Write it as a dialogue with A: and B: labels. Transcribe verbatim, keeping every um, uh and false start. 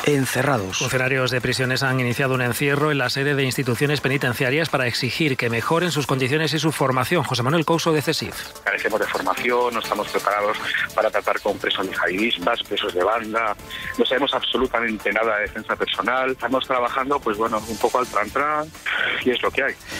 A: de encerrados.
B: Funcionarios de prisiones han iniciado un encierro en la sede de instituciones penitenciarias para exigir que mejoren sus condiciones y su formación. José Manuel Couso, de CESIF.
C: Carecemos de formación, no estamos preparados para tratar con presos yihadistas, presos de banda, no sabemos absolutamente nada de defensa personal. Estamos trabajando, pues bueno, un poco al tran-tran y es lo que hay.